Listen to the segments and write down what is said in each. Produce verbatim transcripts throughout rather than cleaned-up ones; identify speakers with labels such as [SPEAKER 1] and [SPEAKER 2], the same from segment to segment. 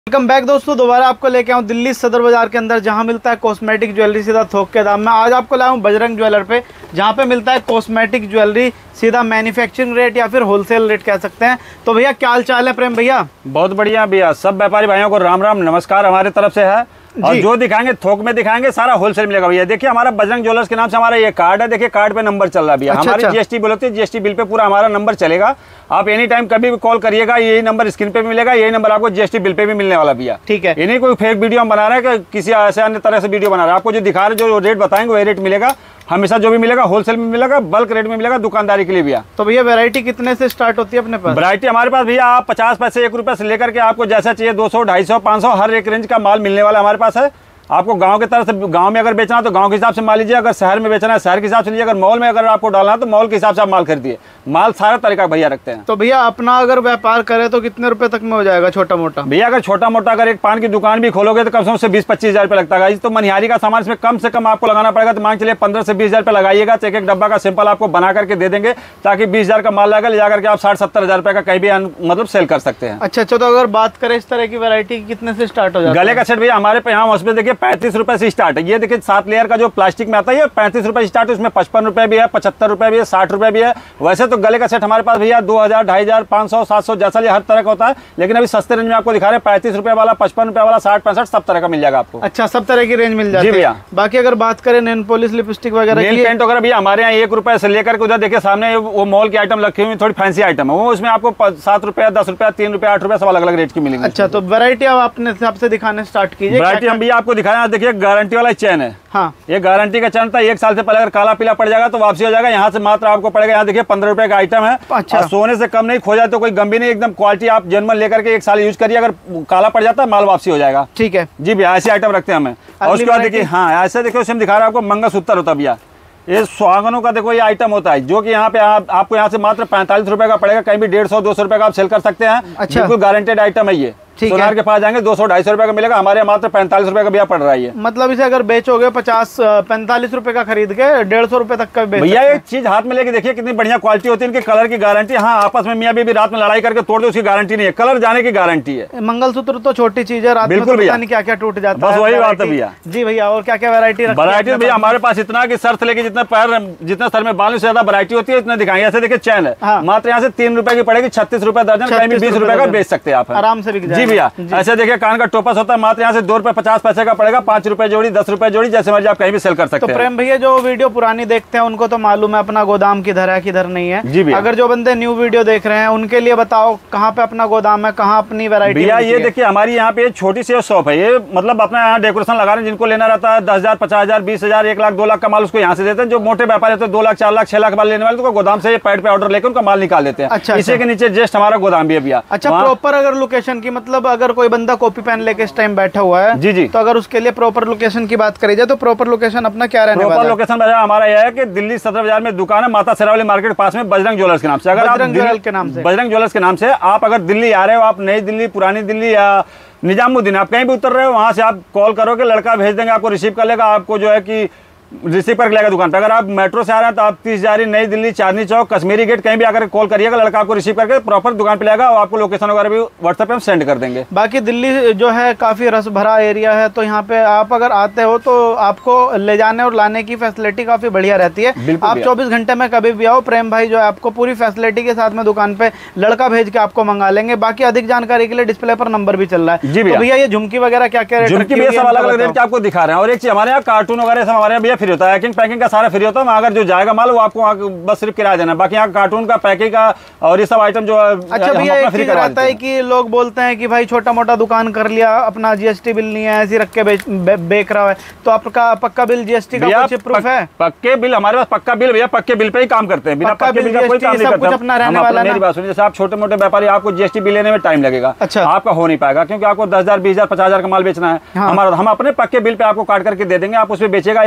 [SPEAKER 1] Welcome back दोस्तों, दोबारा आपको लेके आऊँ दिल्ली सदर बाजार के अंदर, जहां मिलता है कॉस्मेटिक ज्वेलरी सीधा थोक के दाम में। आज आपको लाया हूँ बजरंग ज्वेलर पे, जहां पे मिलता है कॉस्मेटिक ज्वेलरी सीधा मैन्युफैक्चरिंग रेट या फिर होलसेल रेट कह सकते हैं। तो भैया क्या हाल चाल है प्रेम भैया?
[SPEAKER 2] बहुत बढ़िया भैया। सब व्यापारी भाइयों को राम राम नमस्कार हमारे तरफ से है। और जो दिखाएंगे थोक में दिखाएंगे, सारा होलसेल मिलेगा भैया। देखिए हमारा बजरंग ज्वेलर्स के नाम से हमारा ये कार्ड है। देखिए कार्ड पे नंबर चल रहा है भैया।
[SPEAKER 1] अच्छा,
[SPEAKER 2] हमारी
[SPEAKER 1] अच्छा।
[SPEAKER 2] जीएसटी बिल होती है, जीएसटी बिल पे पूरा हमारा नंबर चलेगा। आप एनी टाइम कभी भी कॉल करिएगा, यही नंबर स्क्रीन पे भी मिलेगा, यही नंबर आपको जीएसटी बिल पे भी मिलने वाला भैया।
[SPEAKER 1] ठीक है,
[SPEAKER 2] इन्हीं कोई फेक वीडियो हम बना रहे हैं कि किसी ऐसे अन्य तरह से वीडियो बना रहे हैं। आपको जो दिखा रहे जो रेट बताएंगे वही रेट मिलेगा हमेशा। जो भी मिलेगा होलसेल में मिलेगा, बल्क रेट में मिलेगा दुकानदारी के लिए भैया।
[SPEAKER 1] तो भैया वैरायटी कितने से स्टार्ट होती है अपने पास?
[SPEAKER 2] वैरायटी हमारे पास भैया आप पचास पैसे एक रुपए से लेकर के आपको जैसा चाहिए दो सौ ढाई सौ पाँच सौ हर एक रेंज का माल मिलने वाला हमारे पास है। आपको गांव के तरफ से, गांव में अगर बेचना है तो गांव के हिसाब से माल लीजिए, अगर शहर में बेचना है शहर के हिसाब से लीजिए, अगर मॉल में अगर आपको डालना है तो मॉल के हिसाब से आप माल खरीदिए। माल सारा तरीका भैया रखते हैं।
[SPEAKER 1] तो भैया अपना अगर व्यापार करे तो कितने रुपए तक में हो जाएगा छोटा मोटा?
[SPEAKER 2] भैया अगर छोटा मोटा अगर एक पान की दुकान भी खोलोगे तो कम से कम बीस पच्चीस हजार रुपये लगता है। तो मनिहारी का सामान इसमें कम से कम आपको लगाना पड़ेगा। तो मान चलिए पंद्रह से बीस हजार रुपये लगाइएगा तो एक एक डब्बा का सिंपल आपको बना करके दे देंगे, ताकि बीस हजार का माल लगेगा, ले जाकर के आप साठ सत्तर हजार रुपये का कहीं भी मतलब सेल कर सकते हैं।
[SPEAKER 1] अच्छा अच्छा। तो अगर बात करें इस तरह की वैरायटी कितने से स्टार्ट हो जाता है?
[SPEAKER 2] गले का सेट भैया हमारे पे यहाँ उसमें देखिए पैंतीस रुपए से स्टार्ट है। ये देखिए सात लेयर का जो प्लास्टिक में आता है, ये पैंतीस रुपए स्टार्ट है। उसमें पचपन रुपए भी है, पचहत्तर रुपए भी है, साठ रुपए भी है। वैसे तो गले का सेट हमारे पास भैया दो हजार ढाई हजार पाँच सौ सात सौ जैसा हर तरह का होता है, लेकिन अभी सस्ते रेंज में आपको दिखा रहे हैं। पैंतीस रुपए वाला, पचपन रुपए वाला, साठ पैंसठ सब तरह का मिल जाएगा आपको।
[SPEAKER 1] अच्छा, सब तरह की रेंज मिल जाती है
[SPEAKER 2] भैया।
[SPEAKER 1] बाकी अगर बात करें नेल पॉलिश लिपस्टिक वगैरह,
[SPEAKER 2] नेल पेंट वगैरह भैया हमारे यहाँ एक रुपए से लेकर के उधर देखिए सामने वो मॉल की आइटम रखी हुई थोड़ी फैंसी आइटम है, वो उसमें आपको सात रुपए दस रुपए तीन रुपए आठ रुपए सब अलग अलग रेट की मिलेगी।
[SPEAKER 1] अच्छा, तो वैरायटी अब अपने हिसाब से दिखाने स्टार्ट कीजिए।
[SPEAKER 2] वैरायटी हम भैया आपको दिखाया, देखिए गारंटी वाला चैन है।
[SPEAKER 1] हाँ,
[SPEAKER 2] ये गारंटी का चैन था। एक साल से पहले अगर काला पीला पड़ जाएगा तो वापसी हो जाएगा। यहाँ से मात्र आपको पड़ेगा, यहाँ देखिए पंद्रह रुपए का आइटम है।
[SPEAKER 1] अच्छा।
[SPEAKER 2] सोने से कम नहीं, खो जाए तो कोई गंभीर नहीं, एकदम क्वालिटी आप जन्मन लेकर के एक साल यूज करिए, अगर काला पड़ जाता है माल वापसी हो जाएगा।
[SPEAKER 1] ठीक है
[SPEAKER 2] जी भैया, ऐसे आइटम रखते हैं हमें। और उसके बाद देखिए, हाँ ऐसे देखिए उसमें दिखा रहा है आपको मंगलसूत्र होता है भैया। ये सुहागनों का देखो ये आइटम होता है, जो कि यहाँ पे आप, आपको यहाँ से मात्र पैंतालीस रुपए का पड़ेगा, कहीं भी डेढ़ सौ दो सौ रुपए का आप सेल कर सकते हैं।
[SPEAKER 1] अच्छा।
[SPEAKER 2] बिल्कुल गारंटेड आइटम है ये। सोनार के पास जाएंगे दो सौ ढाई सौ रुपए का मिलेगा, हमारे यहाँ मात्र पैंतालीस रुपए का भैया पड़ रहा है।
[SPEAKER 1] मतलब इसे अगर बेचोगे पचास पैंतालीस रुपए का खरीद के डेढ़ सौ रुपए तक का बेच
[SPEAKER 2] भैया ये चीज हाथ में लेके देखिए कितनी बढ़िया क्वालिटी होती है। इनके कलर की गारंटी, हाँ आपस में मियां बीवी रात में लड़ाई करके तोड़ दो उसकी गारंटी नहीं है, कलर जाने की गारंटी है।
[SPEAKER 1] मंगलसूत्र तो छोटी चीज है, रात में
[SPEAKER 2] बिल्कुल भैया,
[SPEAKER 1] क्या क्या टूट जाता है।
[SPEAKER 2] बस वही बात है भैया।
[SPEAKER 1] जी भैया, और क्या क्या वैरायटी?
[SPEAKER 2] वैरायटी भैया हमारे पास इतना कि सर से लेके जितना पैर जितना सर में बाल से ज्यादा वैरायटी होती है इतना दिखाएंगे। ऐसे देखिए चैन है, मात्र यहाँ से तीन रुपए की पड़ेगी, छत्तीस रुपए दर्जन, कहीं भी बीस रुपए का बेच सकते हैं आप
[SPEAKER 1] आराम से।
[SPEAKER 2] जी भैया। ऐसे देखिए कान का टोपस होता है, मात्र यहाँ से दो रुपए पचास पैसे का पड़ेगा, पांच रुपए जोड़ी, दस रुपए जोड़ी, जैसे मर्जी आप कहीं भी सेल कर सकते हैं।
[SPEAKER 1] तो प्रेम भैया जो वीडियो पुरानी देखते हैं उनको तो मालूम है अपना गोदाम किधर है किधर नहीं है।
[SPEAKER 2] जी भैया।
[SPEAKER 1] अगर जो बंदे न्यू वीडियो देख रहे हैं उनके लिए बताओ कहाँ पे अपना गोदाम है, कहाँ अपनी वैरायटी?
[SPEAKER 2] भैया ये देखिए हमारी यहाँ पे छोटी सी शॉप है, ये मतलब अपना यहाँ डेकोरेशन लगा रहे हैं। जिनको लेना रहता है दस हजार पचास हजार बीस हजार एक लाख दो लाख का माल उसको यहाँ से देते हैं। जो मोटे व्यापारी होते हैं दो लाख चार लाख छह लाख माल लेने वाले तो गोदाम से पैड पे ऑर्डर लेकर उनका माल निकाल देते हैं।
[SPEAKER 1] अच्छा,
[SPEAKER 2] इसी के नीचे जस्ट हमारा गोदाम भी है भैया।
[SPEAKER 1] अच्छा, प्रॉपर अगर लोकेशन की, मतलब अगर कोई बंदा कॉपी पेन लेके इस टाइम बैठा हुआ है,
[SPEAKER 2] जी जी,
[SPEAKER 1] तो अगर उसके लिए प्रॉपर लोकेशन की बात करी जाए तो प्रॉपर लोकेशन अपना क्या रहने वाला है?
[SPEAKER 2] प्रॉपर लोकेशन भैया हमारा यह है कि दिल्ली सदर बाजार में दुकान है, माता शेरावाली मार्केट के पास में, बजरंग ज्वेलर्स के नाम से। अगर आप
[SPEAKER 1] बजरंग ज्वेलर्स के नाम से
[SPEAKER 2] बजरंग ज्वेलर्स के नाम से आप अगर दिल्ली आ रहे हो, आप नई दिल्ली, पुरानी दिल्ली या निजामुद्दीन, आप कहीं भी उतर रहे हो, वहां से आप कॉल करोगे, लड़का भेज देंगे, आपको रिसीव कर लेगा, आपको जो है कि रिसीव करके लेगा दुकान पे। अगर आप मेट्रो से आ रहे हैं तो आप तीस हजारी, नई दिल्ली, चांदनी चौक, कश्मीरी गेट, कहीं भी आकर कॉल करिएगा, लड़का आपको रिसीव करके प्रॉपर दुकान पे लेगा और आपको लोकेशन वगैरह भी व्हाट्सएप पे हम सेंड कर देंगे।
[SPEAKER 1] बाकी दिल्ली जो है काफी रस भरा एरिया है, तो यहाँ पे आप अगर आते हो तो आपको ले जाने और लाने की फैसिलिटी काफी बढ़िया रहती है। आप चौबीस घंटे में कभी भी आओ, प्रेम भाई जो है आपको पूरी फैसिलिटी के साथ में दुकान पे लड़का भेज के आपको मंगा लेंगे। बाकी अधिक जानकारी के लिए डिस्प्ले पर नंबर भी चल रहा है। जी भैया, ये झुमकी वगैरह क्या क्या
[SPEAKER 2] झुमकी भैया सब अलग अलग रेट के आपको दिखा रहे हैं। और एक चीज हमारे यहाँ कार्टून वगैरह सब हमारे यहाँ भैया फ्री होता है, पैकिंग का सारा फ्री होता है। अगर जो जाएगा माल वो आपको बस सिर्फ किराया देना है, बाकी यहाँ कार्टून का, पैकिंग का और ये सब आइटम जो।
[SPEAKER 1] अच्छा भैया, एक चीज रहता है कि लोग बोलते हैं कि भाई छोटा मोटा दुकान कर लिया, अपना जीएसटी बिल नहीं है, ऐसे रख के बेच रहा है, तो आपका पक्का बिल जीएसटी का कुछ प्रूफ है?
[SPEAKER 2] पक्के बिल हमारे पास, पक्का बिल भैया, पक्के बिल पे ही काम करते हैं, बिना पक्के बिल का कोई काम नहीं करते।
[SPEAKER 1] अपना रहने वाला।
[SPEAKER 2] मेरी बात सुनिए, जैसे आप छोटे मोटे व्यापारी, आपको जीएसटी बिल लेने में टाइम लगेगा।
[SPEAKER 1] अच्छा।
[SPEAKER 2] आपका हो नहीं पाएगा क्योंकि आपको दस हजार बीस हजार पचास हजार का माल बेचना है। हमारा हम अपने पक्के बिल पे आपको काट करके दे देंगे, आप उसमें बेचेगा, ये आपके पास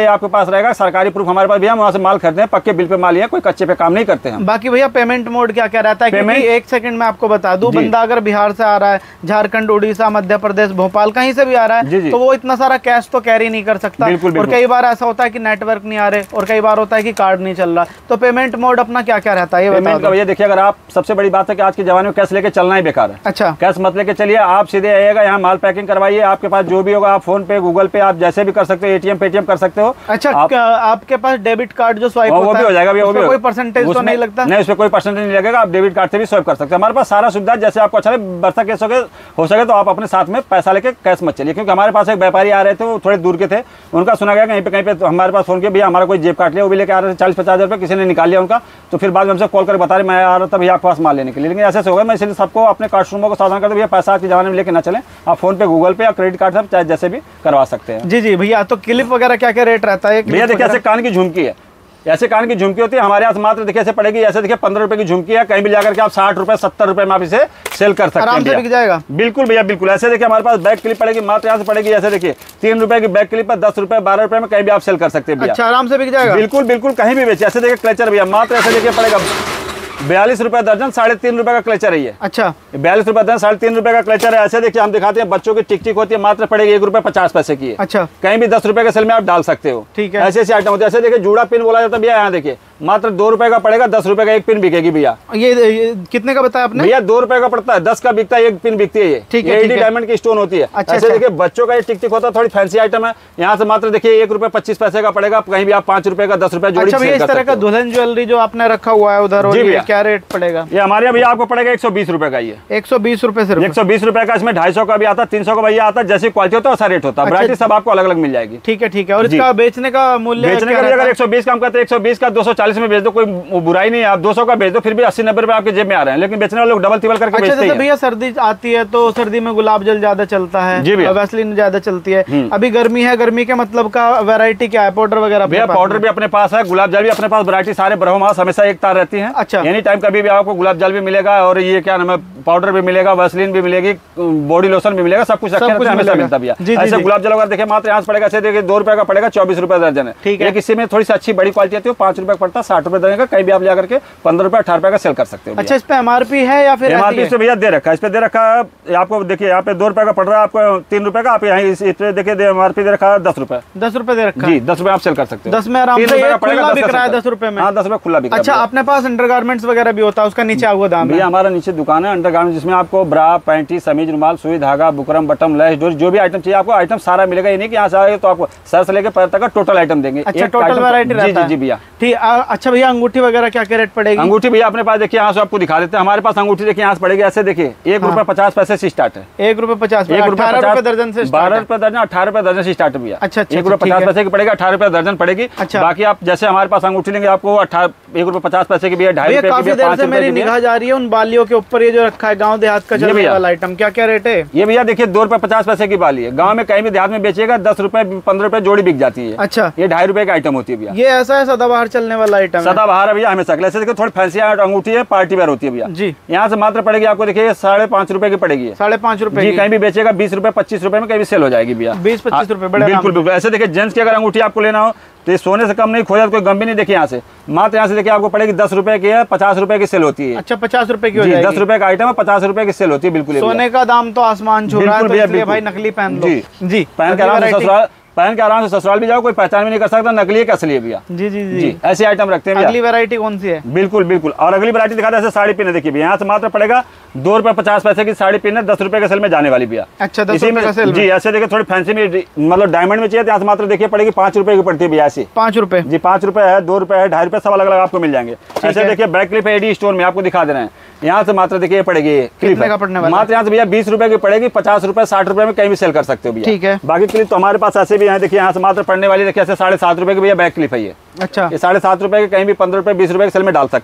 [SPEAKER 2] पास रहेगा, सरकारी प्रूफ हमारे पास भी, हम वहाँ से माल खरीदते हैं, पक्के बिल पे माल है, कोई कच्चे पे काम नहीं करते हैं।
[SPEAKER 1] बाकी भैया पेमेंट मोड क्या क्या रहता है? क्योंकि एक सेकंड में आपको बता दूं, बंदा अगर बिहार से आ रहा है, झारखंड, उड़ीसा, मध्य प्रदेश, भोपाल कहीं से भी आ रहा है, तो वो इतना सारा कैश तो कैरी नहीं कर सकता। और कई बार ऐसा होता है कि नेटवर्क नहीं आ रहे, और कई बार होता है कि कार्ड नहीं चल रहा, तो पेमेंट मोड अपना क्या क्या रहता है?
[SPEAKER 2] पेमेंट का भैया देखिए, अगर आप, सबसे बड़ी बात है कि आज के जमाने में कैश लेके चलना ही बेकार है।
[SPEAKER 1] अच्छा,
[SPEAKER 2] कैश मत लेके चलिए, आप सीधे आइएगा, यहाँ माल पैकिंग करवाइए, आपके पास जो भी होगा आप फोन पे, गूगल पे, आप जैसे भी कर सकते हो, एटीएम पेटीएम कर सकते हो।
[SPEAKER 1] अच्छा, आप, आपके पास डेबिट कार्ड जो स्वाइप
[SPEAKER 2] वो भी हो जाएगा, वो भी
[SPEAKER 1] कोई परसेंटेज तो नहीं लगता?
[SPEAKER 2] नहीं, उसमें कोई परसेंटेज नहीं लगेगा, आप डेबिट कार्ड से भी स्वाइप कर सकते हैं। हमारे पास सारा सुविधा, जैसे आपको अच्छा लगे, बरसा केस हो सके तो आप अपने साथ में पैसा लेके कैश मत चलिए, क्योंकि हमारे पास एक व्यापारी आ रहे थे, वो थोड़े दूर के थे, उनका सुना गया कहीं पे कहीं पे, तो हमारे पास फोन किया, भैया हमारा कोई जेब काट लिया, वो भी लेके आ रहे थे चालीस पचास रुपये, किसी ने निकाल लिया उनका, तो फिर बाद में हमसे कॉल कर बता रहे मैं आ रहा था भैया आपके पास माल लेने के लिए। लेकिन ऐसे से होगा, मैं इसलिए सबको अपने कस्टमरों को सावधान करते भैया पैसा आज के जमाने में लेके ना चलें, आप फोन पे, गूगल पे या क्रेडिट कार्ड से चाहे जैसे भी करवा सकते हैं।
[SPEAKER 1] जी जी भैया, तो क्लिप वगैरह क्या क्या रेट रहता है?
[SPEAKER 2] भैया देखिए, ऐसे कान की झुमकी है, ऐसे कान की झुमकी होती है हमारे यहाँ मात्र देखिए ऐसे पड़ेगी, ऐसे देखिए पंद्रह रुपए की झुमकी है, कहीं भी जाकर के आप साठ रुपए सत्तर रुपए में आप इसे सेल कर सकते हैं,
[SPEAKER 1] आराम से बिक जाएगा।
[SPEAKER 2] बिल्कुल भैया बिल्कुल। ऐसे देखिए हमारे पास बैक क्लिप पड़ेगी, मात्र यहाँ से पड़ेगी, ऐसे देखिए तीन रुपए की बैक क्लिप पर दस रुपए बारह रुपए में कहीं भी आप सेल कर सकते हैं भैया।
[SPEAKER 1] अच्छा, आराम से बिक जाएगा।
[SPEAKER 2] बिल्कुल बिल्कुल, कहीं भी बेचे। ऐसे देखिए क्लेचर भैया, मात्र ऐसे देखिए पड़ेगा बयालीस रुपए दर्जन, साढ़े तीन रुपए का क्लेचर है ये।
[SPEAKER 1] अच्छा,
[SPEAKER 2] बयालीस रुपए दर्जन, साढ़े तीन रुपए का क्लेचर है। ऐसे देखिए हम दिखाते हैं, बच्चों की टिक टिक होती है, मात्र पड़ेगी एक रुपए पचास पैसे की है।
[SPEAKER 1] अच्छा,
[SPEAKER 2] कहीं भी दस रुपए के सेल में आप डाल सकते हो।
[SPEAKER 1] ठीक है,
[SPEAKER 2] ऐसे ऐसे आइटम होते हैं। ऐसे देखिए जूड़ा पिन बोला जाता है भैया, यहाँ देखिए मात्र दो रुपए का पड़ेगा, दस रुपए का एक पिन बिकेगी भैया।
[SPEAKER 1] ये, ये कितने का बताया आपने?
[SPEAKER 2] भैया दो रुपए का पड़ता है, दस का बिकता है, एक पिन बिकती है ये।
[SPEAKER 1] ठीक है,
[SPEAKER 2] ये डायमंड की स्टोन होती है।
[SPEAKER 1] अच्छा,
[SPEAKER 2] ऐसे देखिए बच्चों का ये टिक टिक होता है, थोड़ी फैंसी आइटम है। यहाँ से मात्र देखिए एक रुपए पच्चीस पैसे का पड़ेगा, कहीं भी आप पांच रुपए का दस रुपए जोड़ी।
[SPEAKER 1] अच्छा भैया, इस तरह का दुल्हन ज्वेलरी जो आपने रखा हुआ है उधर, क्या रेट पड़ेगा?
[SPEAKER 2] ये हमारे भैया आपको पड़ेगा एक सौ बीस रुपए का। ये
[SPEAKER 1] एक सौ बीस रुपए से
[SPEAKER 2] एक सौ बीस रुपए का, इसमें ढाई सौ का भी आता है, तीन सौ का भैया आता है, जैसी क्वालिटी होता है वैसा रेट होता है। वैरायटी सब आपको अलग अलग मिल जाएगी।
[SPEAKER 1] ठीक है ठीक है। और इसका बेचने का मूल्य?
[SPEAKER 2] बेचने का भी अगर एक सौ बीस का हम कहते हैं, एक सौ बीस का दो सौ चालीस में बेच दो, कोई बुराई नहीं है। आप दो सौ का बेच दो, फिर भी अस्सी नब्बे रुपए आपके जेब में आ रहे हैं, लेकिन बेचने वाले लोग डबल तिबल करके बेचते हैं।
[SPEAKER 1] भैया सर्दी आती है तो सर्दी में गुलाब जल ज्यादा चलता है,
[SPEAKER 2] जी भैया,
[SPEAKER 1] वैसलीन ज्यादा चलती है। अभी गर्मी है, गर्मी के मतलब का वैरायटी क्या है? पाउडर वगैरह?
[SPEAKER 2] भैया पाउडर भी अपने पास है, गुलाब जल भी अपने पास, वैरायटी सारे ब्रह्म मास हमेशा एक तार रहती है।
[SPEAKER 1] अच्छा,
[SPEAKER 2] एनी टाइम कभी भी आपको गुलाब जल भी मिलेगा, और ये क्या नाम है, पाउडर भी मिलेगा, वैसलीन भी मिलेगी, बॉडी लोशन भी मिलेगा, सब कुछ हमेशा मिलता भैया। ऐसे गुलाब जल अगर देखिए मात्र यहाँ से पड़ेगा, ऐसे देखिए दो रुपए का पड़ेगा, चौबीस रुपए दर्जन है। ठीक है, किसी में थोड़ी सी अच्छी बड़ी क्वालिटी आती है, पांच रुपए पड़ता है, साठ रुपए दर्जन का, कहीं भी आप जाकर के पंद्रह रुपए अठारह रुपए का सेल कर सकते हो।
[SPEAKER 1] अच्छा, इस पे एमआरपी है या फिर?
[SPEAKER 2] एमआरपी इस पे भैया दे रखा है, इस पे दे रखा है आपको। देखिए यहाँ पे दो रुपए का पड़ रहा है आपको, तीन रुपए का, आप यहाँ इस पे देखिए एमआरपी दे रखा है दस रुपए।
[SPEAKER 1] दस रुपए दे रखा है?
[SPEAKER 2] जी, दस रुपए आप सेल कर सकते हो।
[SPEAKER 1] दस में आराम से खुला बिक रहा है दस रुपए में?
[SPEAKER 2] हाँ, दस रुपए खुला बिक रहा है।
[SPEAKER 1] अच्छा, अपने पास अंडरगारमेंट्स वगैरह भी होता है, उसका नीचे आपको दाम?
[SPEAKER 2] भैया हमारा नीचे दुकान है अंडरगारमेंट्स, जिसमें आपको ब्रा, पैंटी, समीज, रुमाल, सुई, धागा, बुकरम, बटम, लैस, डोरी, जो भी आइटम चाहिए आपको, आइटम सारा मिलेगा। ये नहीं कि यहाँ से आए तो आपको सर से लेकर पैर तक का टोटल आइटम देंगे।
[SPEAKER 1] अच्छा, टोटल वैरायटी रहता है?
[SPEAKER 2] जी जी भैया।
[SPEAKER 1] ठीक। अच्छा भैया, अंगूठी वगैरह क्या क्या रेट पड़ेगी?
[SPEAKER 2] अंगूठी भैया अपने पास देखिए, यहाँ से आपको दिखा देते हैं। हमारे पास अंगूठी देखिए यहाँ से पड़ेगी, ऐसे देखिए एक रुपए पचास पैसे से स्टार्ट है।
[SPEAKER 1] एक रुपए पचास, एक रुपए पचास दर्जन से,
[SPEAKER 2] बारह रुपए दर्जन, अठारह रुपए दर्जन से स्टार्ट भैया।
[SPEAKER 1] अच्छा,
[SPEAKER 2] एक रुपए पचास पैसे की पड़ेगा, अठारह रुपए दर्जन पड़ेगी। अच्छा, बाकी आप जैसे हमारे पास अंगूठी लेंगे आपको अठारह एक रुपए पचास पैसे की भी है, ढाई रुपए की, पाँच रुपए।
[SPEAKER 1] मेरी निगाह जा रही है उन बालियों के ऊपर, ये जो रखा है गाँव देहात का चलने वाला आइटम, क्या क्या रेट है
[SPEAKER 2] ये भैया? देखिए दो रुपए पचास पैसे की बाली है, गाँव में कहीं भी देहात में बेचेगा दस रुपए पंद्रह रुपए जोड़ी बिक जाती है।
[SPEAKER 1] अच्छा,
[SPEAKER 2] ये ढाई रुपए का आइटम होती है भैया।
[SPEAKER 1] ये ऐसा है सदाबहार चलने वाला आइटम?
[SPEAKER 2] सदाबहार है भैया हमेशा। ऐसे देखिए थोड़ी फैंसी अंगूठी है, पार्टी वेयर होती है भैया जी। यहाँ से मात्र पड़ेगी आपको देखिए साढ़े पाँच रुपए की पड़ेगी, साढ़े पाँच रुपए जी। कहीं भी बेचेगा बीस रुपए पच्चीस रुपए में, कहीं भी सेल हो जाएगी भैया, बीस पच्चीस रुपए। बिल्कुल बिल्कुल। ऐसे देखिए जेंट्स की अगर अंगूठी आपको लेना हो तो ये सोने से कम नहीं, खोजा तो कोई गम भी नहीं। देखिए यहाँ से मात्र यहाँ से देखिए आपको पड़ेगी दस रुपए की है, पचास रुपए की सेल होती है। अच्छा, पचास रुपए की? दस रुपए का आइटम है, पचास रुपए की सेल होती है। बिल्कुल, सोने का दाम तो आसमान छू रहा है, इसलिए भाई नकली पहन लो जी, पहन के आराम से ससुराल पहन के आराम से ससुराल भी जाओ, कोई पहचान भी नहीं कर सकता नकली है कि असली है भैया। जी जी जी, जी ऐसे आइटम रखते हैं। अगली वैरायटी कौन सी है? बिल्कुल बिल्कुल। और अगली वैरायटी दिखाते हैं, ऐसे साड़ी पिन है। देखिए भैया यहाँ से मात्र पड़ेगा दो रुपए पचास पैसे की साड़ी पिन है, दस रुपए के सेल में जाने वाली भैया। अच्छा, इसी में जी। ऐसे देखिए थोड़ी फैंसी में मतलब डायमंड में चाहिए, यहाँ से मात्र देखिए पड़ेगी पाँच रुपए की पड़ती है भैया। ऐसी पाँच रुपए जी, पाँच रुपए है, दो रुपए है, ढाई रुपए, सब अलग अलग आपको मिल जाएंगे। ऐसे देखिए बैक क्लिप एडी स्टोन में आपको दिखा दे रहे हैं। यहाँ से मात्र देखिए पड़ेगी क्लिप मात्र यहाँ से भैया बीस रुपए की पड़ेगी, पचास रुपए साठ रुपए में कहीं भी सेल कर सकते हो भैया। ठीक है। बाकी क्लिप तो हमारे पास ऐसे भी यहाँ देखिए, यहाँ से मात्र पड़ने वाली देखिए ऐसे साढ़े सात रुपए की भैया बैक क्लिप है ये। अच्छा, ये साढ़े सात रुपए के कहीं भी पंद्रह रुपए बीस रुपए के सेल में डाल सकते हो।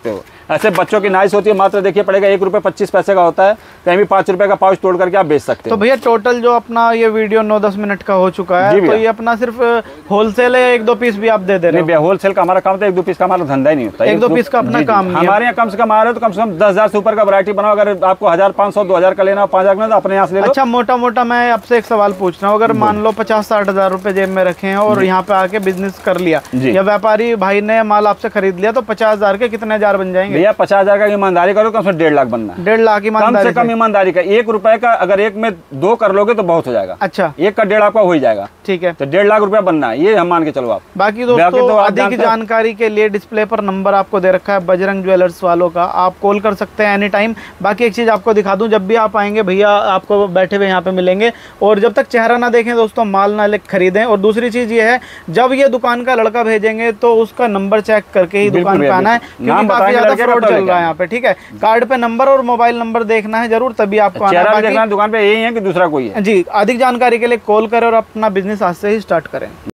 [SPEAKER 2] ऐसे बच्चों की नाइस होती है, मात्र देखिए पड़ेगा एक रुपये पच्चीस पैसे का होता है, कहीं भी पाँच रुपए का पाउच तोड़ करके आप बेच सकते हैं।
[SPEAKER 1] तो भैया टोटल जो अपना ये वीडियो नौ दस मिनट का हो चुका है, तो ये अपना सिर्फ होलसेल है, एक दो पीस भी आप दे दे रहे हो?
[SPEAKER 2] होलसेल का हमारा काम था, एक दो पीस का हमारा धंधा ही नहीं होता,
[SPEAKER 1] एक दो पीस का अपना काम नहीं।
[SPEAKER 2] हमारे यहाँ कम से कम आ रहे हो तो कम से कम दस हजार से ऊपर का वैरायटी बनाओ। अगर आपको हजार पाँच सौ दो हजार का लेना हो, पाँच हजार का, तो अपने यहाँ से ले लो।
[SPEAKER 1] अच्छा, मोटा मोटा मैं आपसे एक सवाल पूछ रहा हूँ, अगर मान लो पचास साठ हजार रुपए जेब में रखे हैं और यहाँ पे आके बिजनेस कर लिया, या व्यापारी भाई ने माल आपसे खरीद लिया, तो पचास हजार के कितने हजार बन जाएंगे?
[SPEAKER 2] भैया पचास हजार का ईमानदारी करो, कम से डेढ़ लाख बनना है।
[SPEAKER 1] डेढ़ लाख ईमानदारी,
[SPEAKER 2] कम से कम ईमानदारी का। एक रुपए का अगर एक में दो कर लोगे तो बहुत हो जाएगा।
[SPEAKER 1] अच्छा,
[SPEAKER 2] एक का डेढ़ आपका हो ही जाएगा।
[SPEAKER 1] ठीक है,
[SPEAKER 2] तो डेढ़ लाख रुपया बनना है, ये हम मान के चलो आप।
[SPEAKER 1] बाकी दोस्तों तो अधिक जानकारी के लिए डिस्प्ले पर नंबर आपको दे रखा है बजरंग ज्वेलर्स वालों का, आप कॉल कर सकते हैं एनी टाइम। बाकी एक चीज आपको दिखा दूं, जब भी आप आएंगे भैया आपको बैठे हुए यहाँ पे मिलेंगे, और जब तक चेहरा ना देखें दोस्तों माल ना ले खरीदें। और दूसरी चीज ये है, जब ये दुकान का लड़का भेजेंगे तो उसका नंबर चेक करके ही दुकान पे आना है, क्योंकि काफी ज्यादा फ्रॉड चल रहा है यहाँ पे। ठीक है, कार्ड पे नंबर और मोबाइल नंबर देखना है जरूर, तभी आपको आना है।
[SPEAKER 2] दुकान पे यही है कि दूसरा कोई है?
[SPEAKER 1] जी, अधिक जानकारी के लिए कॉल करें और अपना बिजनेस आज से ही स्टार्ट करें।